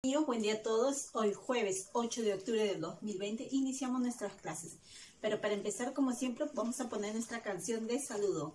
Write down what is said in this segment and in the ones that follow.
Buen día a todos. Hoy jueves 8 de octubre del 2020 iniciamos nuestras clases. Pero para empezar, como siempre, vamos a poner nuestra canción de saludo.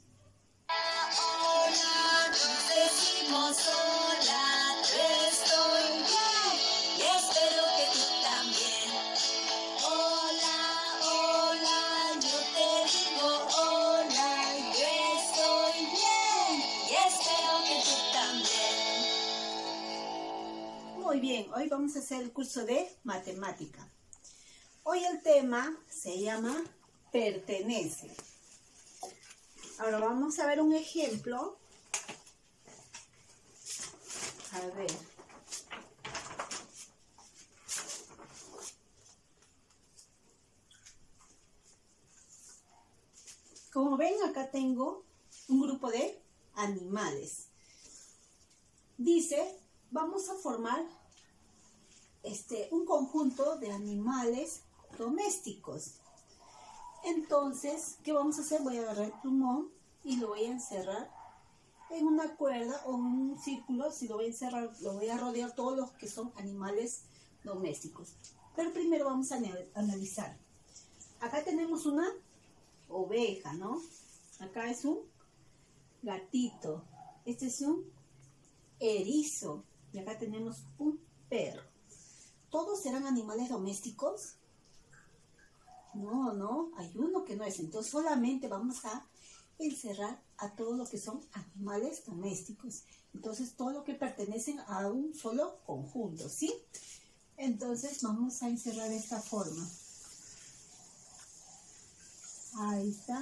Hola, nos decimos hola, yo estoy bien y espero que tú también. Hola, hola, yo te digo hola, yo estoy bien y espero que tú también. Muy bien, hoy vamos a hacer el curso de matemática. Hoy el tema se llama pertenece. Ahora vamos a ver un ejemplo. A ver. Como ven, acá tengo un grupo de animales. Dice, vamos a formar un conjunto de animales domésticos. Entonces, ¿qué vamos a hacer? Voy a agarrar el plumón y lo voy a encerrar en una cuerda o en un círculo. Si lo voy a encerrar, lo voy a rodear todos los que son animales domésticos. Pero primero vamos a analizar. Acá tenemos una oveja, ¿no? Acá es un gatito. Este es un erizo. Y acá tenemos un perro. ¿Todos serán animales domésticos? No, hay uno que no es. Entonces solamente vamos a encerrar a todos los que son animales domésticos. Entonces todo lo que pertenecen a un solo conjunto, ¿sí? Entonces vamos a encerrar de esta forma. Ahí está.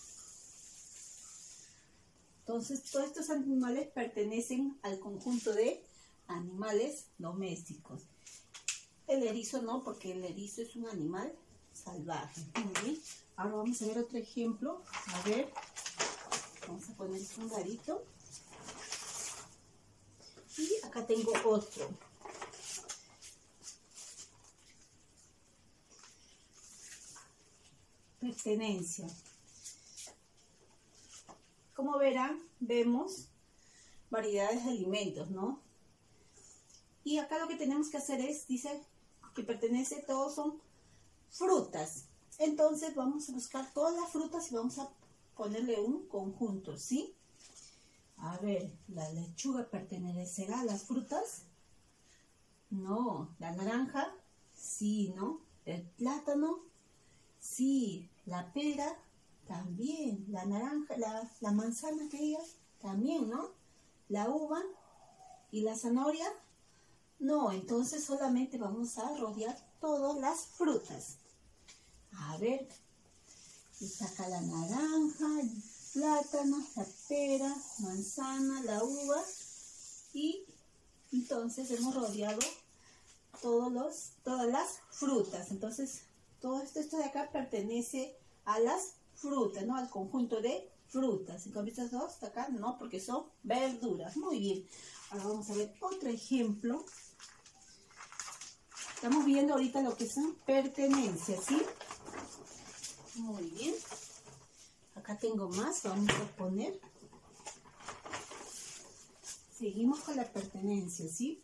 Entonces todos estos animales pertenecen al conjunto de animales domésticos. El erizo no, porque el erizo es un animal salvaje. Muy bien. Ahora vamos a ver otro ejemplo. A ver, vamos a poner un garito. Y acá tengo otro. Pertenencia. Como verán, vemos variedades de alimentos, ¿no? Y acá lo que tenemos que hacer es, dice que pertenece, todos son frutas. Entonces vamos a buscar todas las frutas y vamos a ponerle un conjunto, ¿sí? A ver, ¿la lechuga pertenecerá a las frutas? No. ¿La naranja? Sí, ¿no? ¿El plátano? Sí. ¿La pera? También. ¿La naranja? ¿La manzana que diga? También, ¿no? ¿La uva? ¿Y la zanahoria? No. Entonces solamente vamos a rodear todas las frutas. A ver, está acá la naranja, el plátano, la pera, manzana, la uva. Y entonces hemos rodeado todas las frutas. Entonces todo esto de acá pertenece a las frutas, ¿no? Al conjunto de frutas. En cambio estas dos de acá no, porque son verduras. Muy bien. Ahora vamos a ver otro ejemplo. Estamos viendo ahorita lo que son pertenencias, ¿sí? Muy bien. Acá tengo más. Vamos a poner. Seguimos con la pertenencia, ¿sí?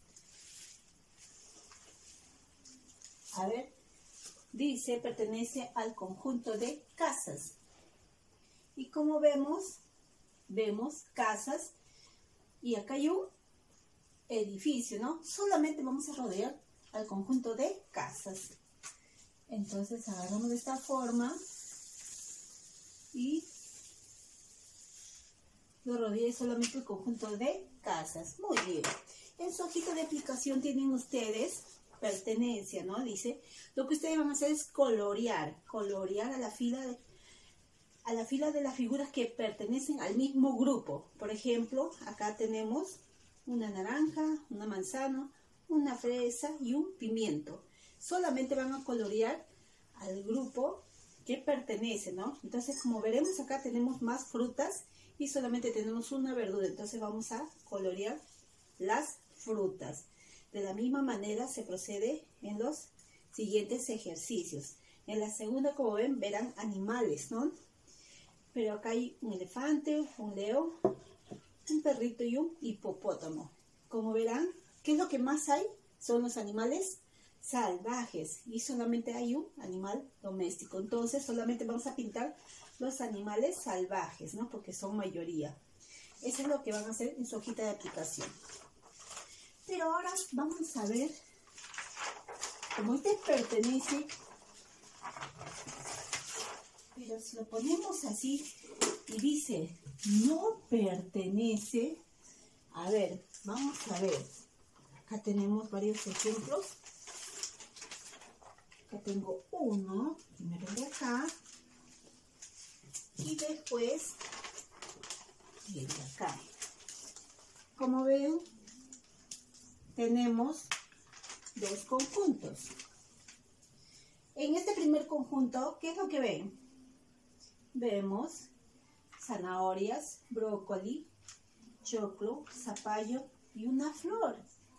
A ver. Dice, pertenece al conjunto de casas. Y como vemos casas. Y acá hay un edificio, ¿no? Solamente vamos a rodear al conjunto de casas. Entonces agarramos de esta forma y lo rodeé solamente el conjunto de casas. Muy bien. En su hojita de aplicación tienen ustedes pertenencia, ¿no? Dice, lo que ustedes van a hacer es colorear a la fila de las figuras que pertenecen al mismo grupo. Por ejemplo, acá tenemos una naranja, una manzana, una fresa y un pimiento. Solamente van a colorear al grupo que pertenece, ¿no? Entonces, como veremos, acá tenemos más frutas y solamente tenemos una verdura. Entonces vamos a colorear las frutas. De la misma manera se procede en los siguientes ejercicios. En la segunda, como ven, verán animales, ¿no? Pero acá hay un elefante, un león, un perrito y un hipopótamo. Como verán, ¿Qué es lo que más hay? Son los animales salvajes y solamente hay un animal doméstico. Entonces solamente vamos a pintar los animales salvajes, ¿no? Porque son mayoría. Eso es lo que van a hacer en su hojita de aplicación. Pero ahora vamos a ver, como este pertenece, pero si lo ponemos así y dice no pertenece, a ver, vamos a ver. Acá tenemos varios ejemplos. Acá tengo uno, primero de acá, y después el de acá. Como ven, tenemos dos conjuntos. En este primer conjunto, ¿qué es lo que ven? Vemos zanahorias, brócoli, choclo, zapallo y una flor.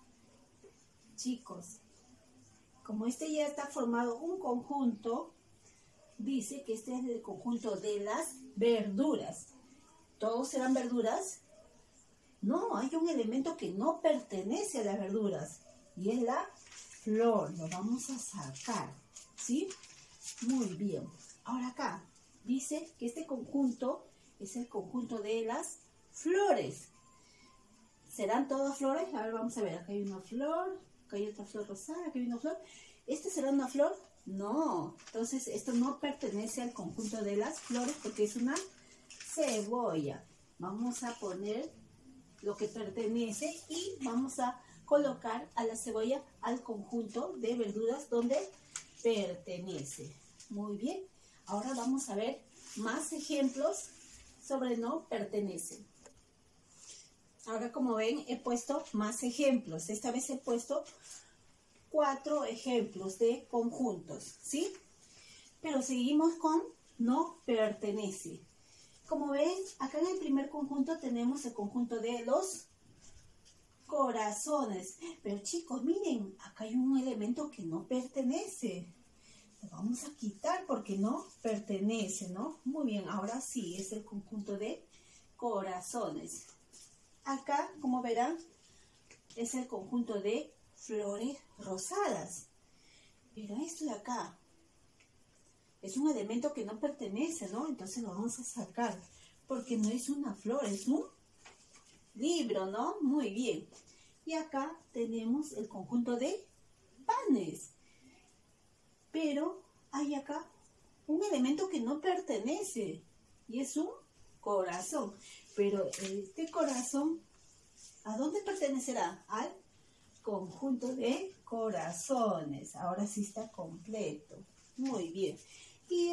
Chicos, como este ya está formado un conjunto, dice que este es el conjunto de las verduras. ¿Todos serán verduras? No, hay un elemento que no pertenece a las verduras y es la flor. Lo vamos a sacar, ¿sí? Muy bien. Ahora acá dice que este conjunto es el conjunto de las flores. ¿Serán todas flores? A ver, vamos a ver. Acá hay una flor, acá hay otra flor rosada, acá hay una flor. ¿Este será una flor? No. Entonces, esto no pertenece al conjunto de las flores porque es una cebolla. Vamos a poner lo que pertenece y vamos a colocar a la cebolla al conjunto de verduras donde pertenece. Muy bien. Ahora vamos a ver más ejemplos sobre no pertenece. Ahora, como ven, he puesto más ejemplos. Esta vez he puesto 4 ejemplos de conjuntos, ¿sí? Pero seguimos con no pertenece. Como ven, acá en el primer conjunto tenemos el conjunto de los corazones. Pero chicos, miren, acá hay un elemento que no pertenece. Lo vamos a quitar porque no pertenece, ¿no? Muy bien, ahora sí, es el conjunto de corazones. Acá, como verán, es el conjunto de flores rosadas. Pero esto de acá es un elemento que no pertenece, ¿no? Entonces lo vamos a sacar porque no es una flor, es un libro, ¿no? Muy bien. Y acá tenemos el conjunto de panes. Pero hay acá un elemento que no pertenece y es un corazón. Pero este corazón, ¿a dónde pertenecerá? Al conjunto de corazones. Ahora sí está completo. Muy bien. Y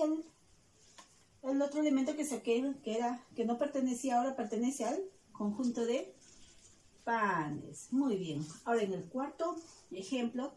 el otro elemento que saqué, que no pertenecía, ahora pertenece al conjunto de panes. Muy bien. Ahora en el cuarto ejemplo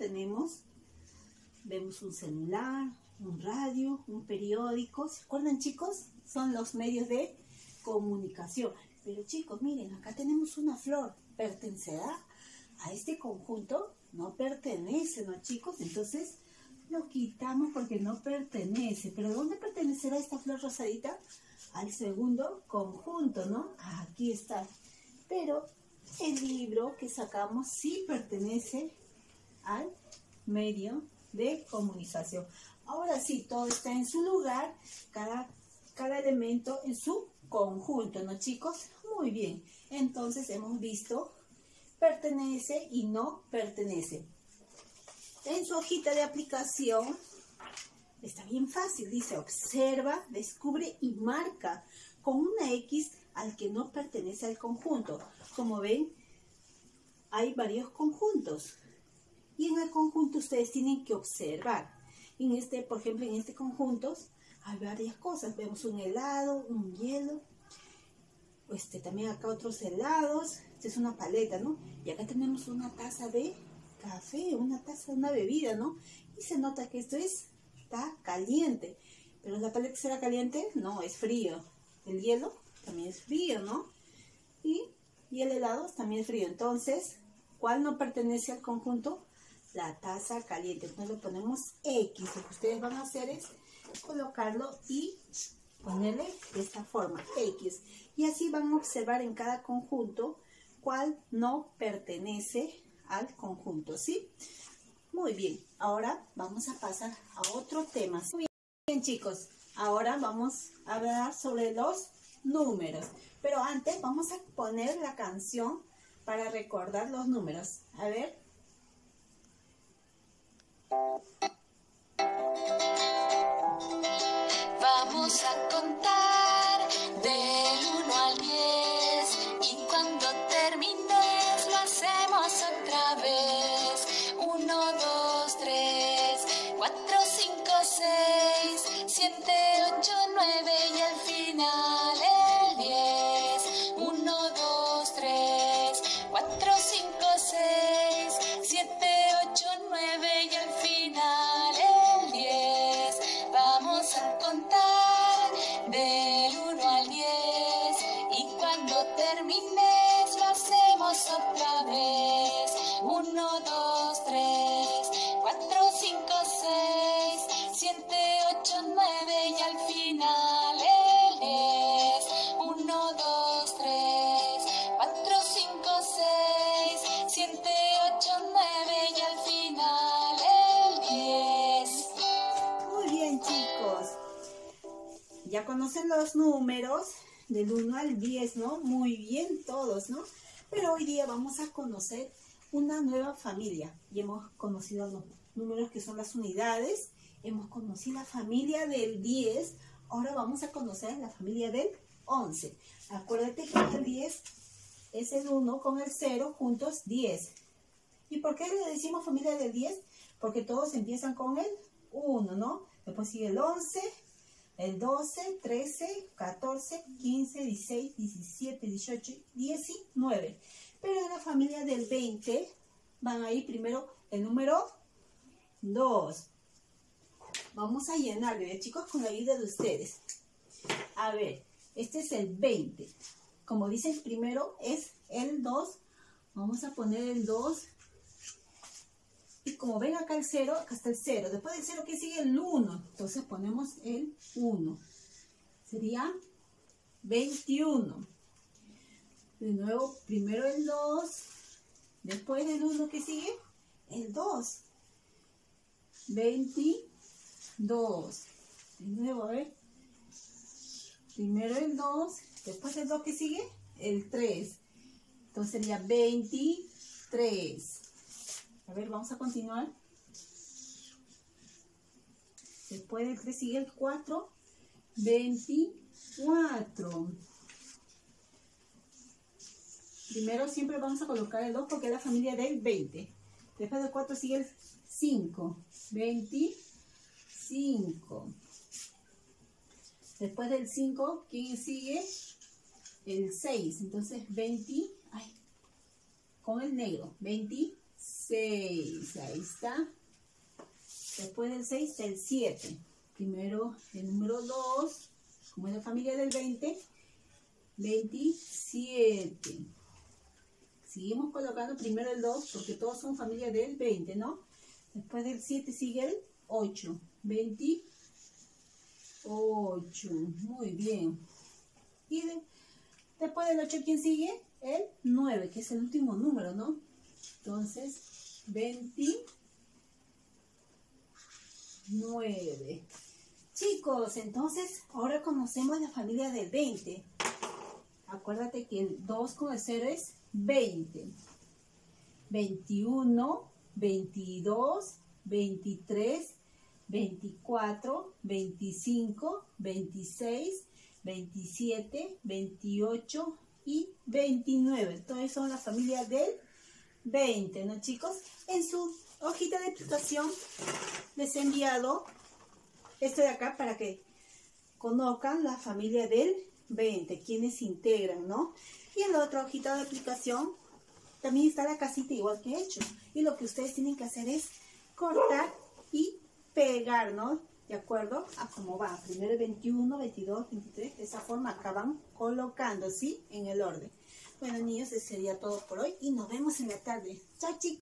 vemos un celular, un radio, un periódico. ¿Se acuerdan, chicos? Son los medios de comunicación. Pero chicos, miren, acá tenemos una flor. ¿Pertenecerá a este conjunto? No pertenece, ¿no, chicos? Entonces lo quitamos porque no pertenece. ¿Pero dónde pertenecerá esta flor rosadita? Al segundo conjunto, ¿no? Aquí está. Pero el libro que sacamos sí pertenece al medio de comunicación. Ahora sí, todo está en su lugar, cada elemento en su conjunto, ¿no, chicos? Muy bien. Entonces hemos visto pertenece y no pertenece. En su hojita de aplicación está bien fácil, dice observa, descubre y marca con una X al que no pertenece al conjunto. Como ven, hay varios conjuntos y en el conjunto ustedes tienen que observar. Por ejemplo, en este conjunto hay varias cosas. Vemos un helado, un hielo, también acá otros helados. Esta es una paleta, ¿no? Y acá tenemos una taza de café, una taza de una bebida, ¿no? Y se nota que esto está caliente. ¿Pero la paleta será caliente? No, es frío. El hielo también es frío, ¿no? Y el helado también es frío. Entonces, ¿cuál no pertenece al conjunto? La taza caliente. Entonces le ponemos X. Lo que ustedes van a hacer es colocarlo y ponerle de esta forma, X. Y así van a observar en cada conjunto cuál no pertenece al conjunto, ¿sí? Muy bien, ahora vamos a pasar a otro tema. Muy bien, chicos, ahora vamos a hablar sobre los números. Pero antes vamos a poner la canción para recordar los números. A ver. Vamos a contar del 1 al 10 y cuando termines lo hacemos otra vez. 1, 2, 3, 4, 5, 6, 7, 8, 9 y al final el 10. 1, 2, 3, 4, 5, 6, 7, 8, 9 y al final el 10. Vamos a contar del 1 al 10 y cuando termines lo hacemos otra vez. 1, 2, 3, 4, 5, 6, 7, 8, 9 y al final el 10. 1, 2, 3, 4, 5, 6, 7, 8, 9 y al final el 10. Muy bien, chicos. Ya conocen los números del 1 al 10, ¿no? Muy bien todos, ¿no? Pero hoy día vamos a conocer una nueva familia. Y hemos conocido los números que son las unidades. Hemos conocido la familia del 10. Ahora vamos a conocer la familia del 11. Acuérdate que el 10 es el 1 con el 0 juntos 10. ¿Y por qué le decimos familia del 10? Porque todos empiezan con el 1, ¿no? Después sigue el 11, el 12, 13, 14, 15, 16, 17, 18, 19. Pero en la familia del 20 van a ir primero el número 2. Vamos a llenarlo, ¿ya, chicos? Con la ayuda de ustedes. A ver, este es el 20. Como dicen, primero es el 2. Vamos a poner el 2. Y como ven acá el 0, acá está el 0. Después del 0, ¿qué sigue? El 1. Entonces ponemos el 1. Sería 21. De nuevo, primero el 2. Después del 1, ¿qué sigue? El 2. 22. De nuevo, a ver. Primero el 2. Después del 2, ¿qué sigue? El 3. Entonces sería 23. A ver, vamos a continuar. Después del 3 sigue el 4. 24. Primero siempre vamos a colocar el 2 porque es la familia del 20. Después del 4 sigue el 5. 25. Después del 5, ¿quién sigue? El 6. Entonces 20. Ay, con el negro. 26. Ahí está. Después del 6, el 7. Primero el número 2. Como es la familia del 20. 27. Seguimos colocando primero el 2 porque todos son familia del 20, ¿no? Después del 7 sigue el 8. 28. Muy bien. Y después del 8, ¿quién sigue? El 9, que es el último número, ¿no? Entonces, 29. Chicos, entonces, ahora conocemos la familia del 20. Acuérdate que el 2 con el 0 es 20. 21, 22, 23, 24, 25, 26, 27, 28 y 29. Todas son la familia del 20, ¿no, chicos? En su hojita de explicación les he enviado esto de acá para que conozcan la familia del 20, quienes se integran, ¿no? Y en la otra hojita de aplicación también está la casita igual que he hecho. Y lo que ustedes tienen que hacer es cortar y pegar, ¿no? De acuerdo a cómo va. Primero el 21, 22, 23. De esa forma acaban colocando, ¿sí? En el orden. Bueno, niños, eso sería todo por hoy. Y nos vemos en la tarde. Chao, chicos.